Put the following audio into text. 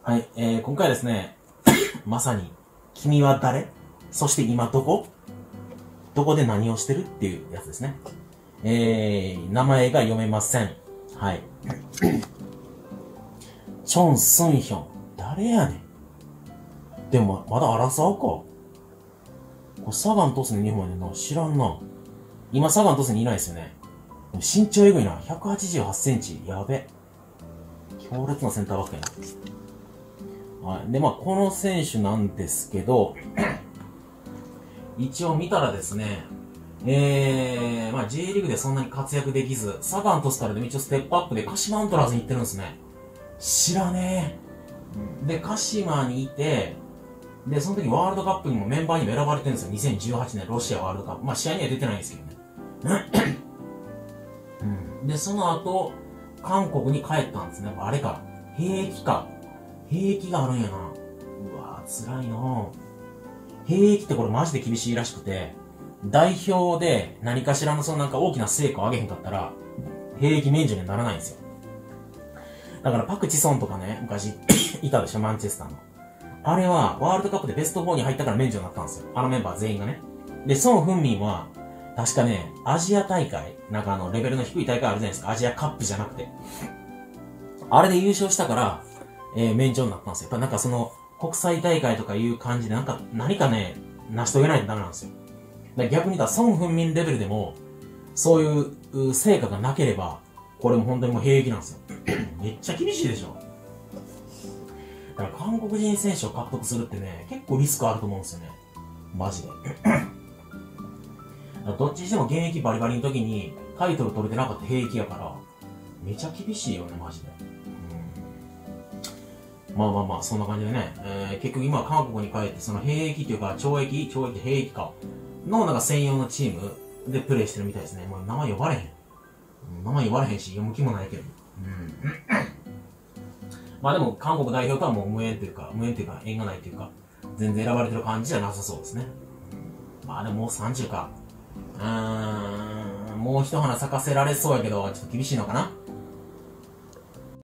はい、今回はですね、まさに、君は誰？そして今どこで何をしてるっていうやつですね。名前が読めません。はい。チョン・スンヒョン。誰やねん。でも、まだアラサーか。これサガン鳥栖に日本やねんな。知らんな。今サガン鳥栖にいないですよね。身長えぐいな。188センチ。やべ。強烈なセンターバックやな。はい。で、まあ、この選手なんですけど、一応見たらですね、まあ、J リーグでそんなに活躍できず、サガン鳥栖からでも一応ステップアップで鹿島アントラーズに行ってるんですね。知らねえ。で、鹿島にいて、で、その時ワールドカップにもメンバーにも選ばれてるんですよ。2018年ロシアワールドカップ。まあ、試合には出てないんですけどね。で、その後、韓国に帰ったんですね。あれか。兵役か。兵役があるんやな。うわぁ、辛いなぁ。兵役ってこれマジで厳しいらしくて、代表で何かしらのそのなんか大きな成果を上げへんかったら、兵役免除にはならないんですよ。だからパクチソンとかね、昔いたでしょ、マンチェスターの。あれは、ワールドカップでベスト4に入ったから免除になったんですよ。あのメンバー全員がね。で、ソン・フンミンは、確かね、アジア大会、なんかレベルの低い大会あるじゃないですか。アジアカップじゃなくて。あれで優勝したから、免除になったんですよ。やっぱなんかその、国際大会とかいう感じで、何かね、成し遂げないとダメなんですよ。だから逆に言ったら、ソン・フンミンレベルでも、そういう成果がなければ、これも本当にもう兵役なんですよ。めっちゃ厳しいでしょ。だから韓国人選手を獲得するってね、結構リスクあると思うんですよね。マジで。どっちにしても現役バリバリの時にタイトル取れてなかった兵役やから、めちゃ厳しいよね、マジで。まあまあまあ、そんな感じでね、結局今韓国に帰って、その兵役っていうか、懲役兵役か、のなんか専用のチームでプレイしてるみたいですね。もう名前呼ばれへん。名前呼ばれへんし、読む気もないけど。まあでも、韓国代表とはもう無縁というか、縁がないというか、全然選ばれてる感じじゃなさそうですね。まあでももう30か。もう一花咲かせられそうやけど、ちょっと厳しいのかな。